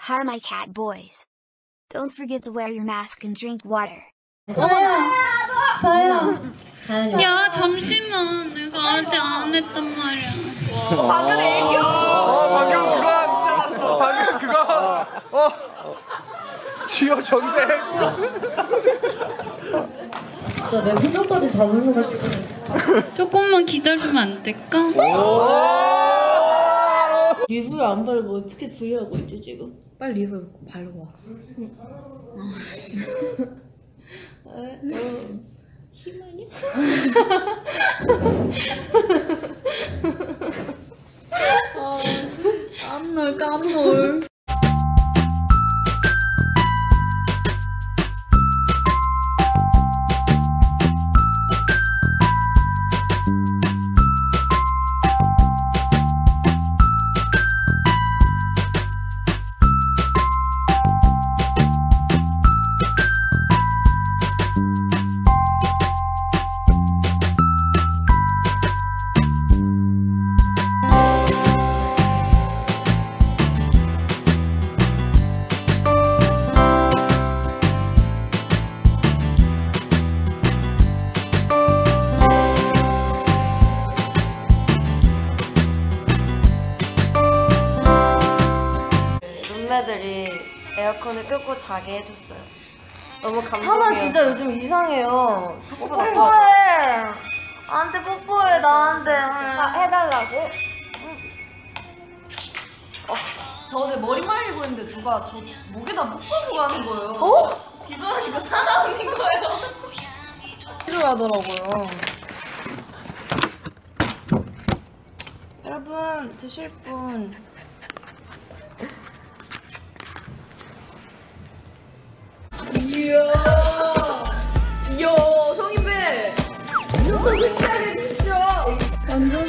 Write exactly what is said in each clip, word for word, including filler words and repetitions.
car, my cat boys. Don't forget to wear your mask and drink water. 야, 잠시만. 내가 아직 안 했단 말이야. 방금 애교. 어, 방금 그거. 방금 그거. 어. 지효 전생. 진짜 내 표정까지 다 눌러가지고. 조금만 기다려주면 안 될까? 리뷰를 안 바르고 어떻게 주의하고 있지 지금? 빨리 리뷰 바르고 와. 응. 아, 어. 심하냐? 아, 깜놀 깜놀. 룸메들이 에어컨을 끄고 자게 해줬어요. 너무 감동이에요. 사나 진짜 요즘 이상해요. 뽀뽀해. 나한테 뽀뽀해 나한테. 아, 해달라고? 어, 저 어제 머리 말리고 있는데 누가 저 목에다 뽀뽀하고 가는 거예요. 어? 뒤돌아니까 사나 언니인 거예요. 필요하더라고요. 여러분 드실 분 이야, 이야, 성인배. 이렇게 섹시하게 진짜. 완전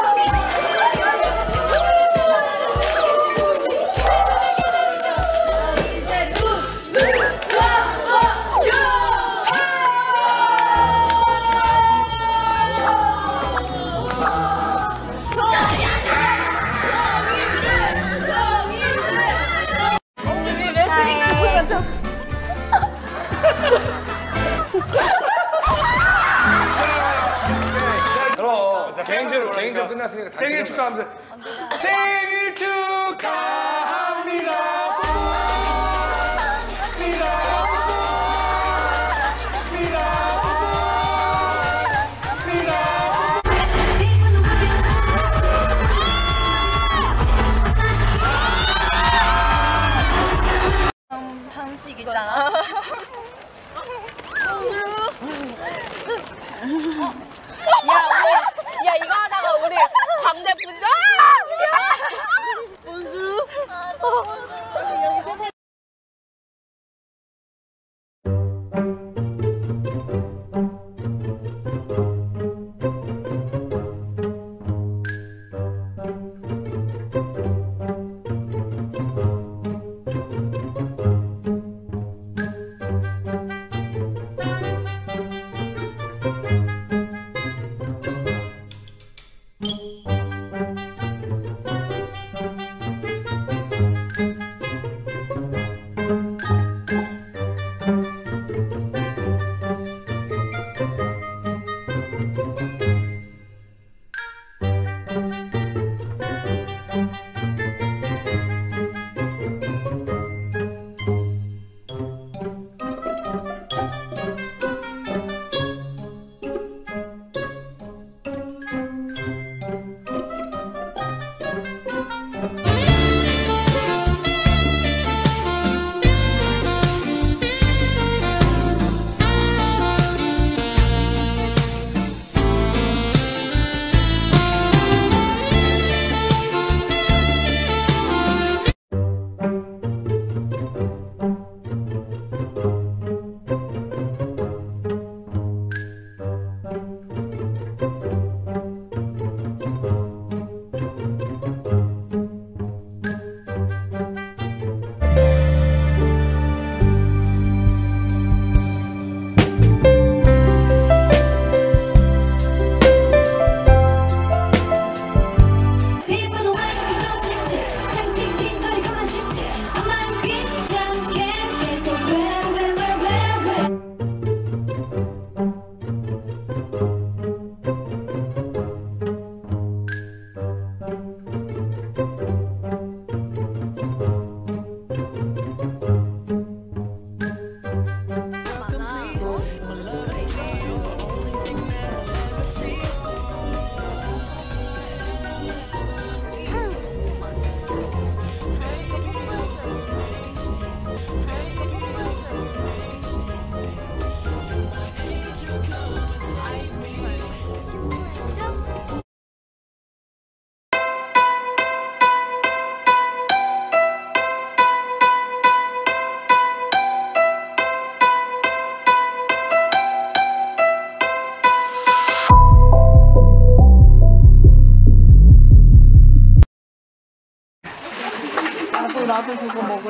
그럼 개인적으로 개인적으로 끝났으니까 생일 축하합니다. 생일 축하합니다. 방식 있잖아. 야, 우리, 야, 이거 하다가 우리 광대 분자! 본수? Thank you.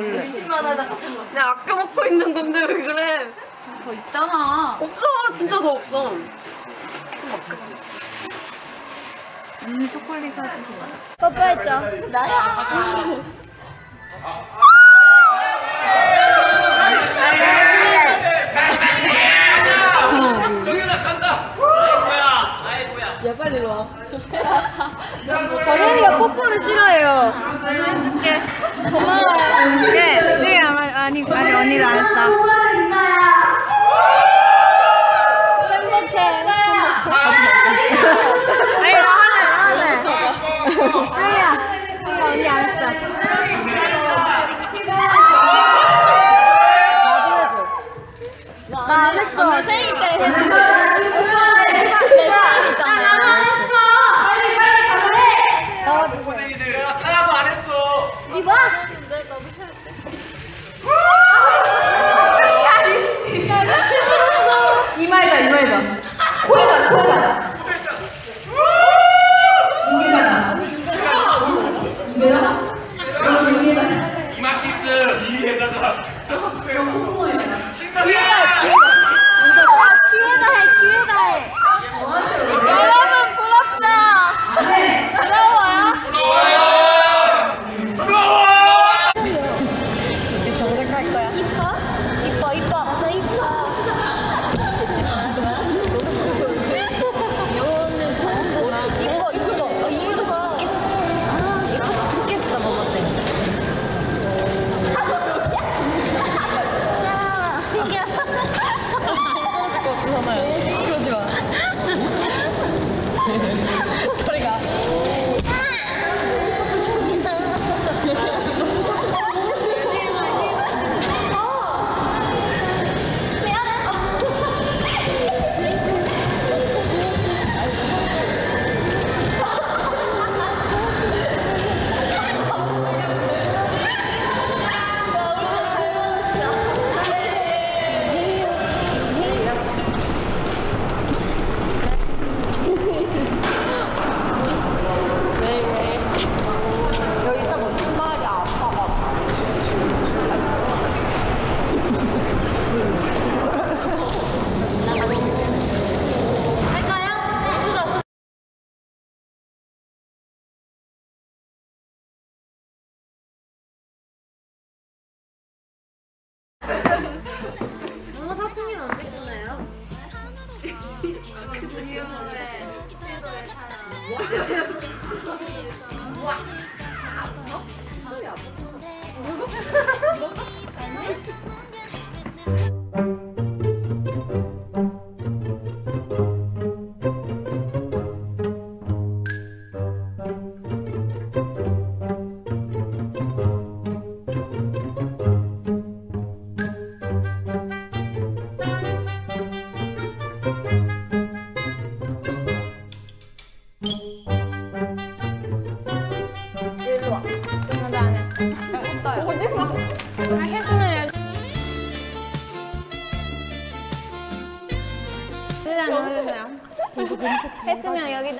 먹을래. 내가 아껴 먹고 있는 건데 왜 그래? 더 있잖아. 없어, 진짜 더 없어. 언니 초콜릿 사주지 마. 뽀뽀했죠? 나야. 야 빨리 일로 와. 정현이가 뽀뽀를 싫어해요. 해줄게. 고마워요. 네, 지금 아마 아니 아니 언니도 안 했어. 행복해. 아니 나 하네 나 하네. 쯔야, 쯔야 언니 안 했어. 나 안 했어. 언니 생일 때 해준 거. 내 생일이잖아. 넣어주세요. 내가 사야도 안 했어. 이봐. 이마에다, 이마에다. 코에다, 코에다. 이마 키스 이에다가. 기회다 해, 기회다 해. 여러분 부럽죠? 네. 부러워요? 부러워요. 부러워. 정색할 거야. 이뻐? 이뻐, 이뻐. 나 이뻐. 대체 요는 정색. 이뻐, 이뻐. 어, 이뻐 죽겠어. 아, 이뻐 죽겠어, 먹었대. 야, 그러지 마. 저리 가. 엄마 사춘기는 언제 끝나요? 했으면 여기다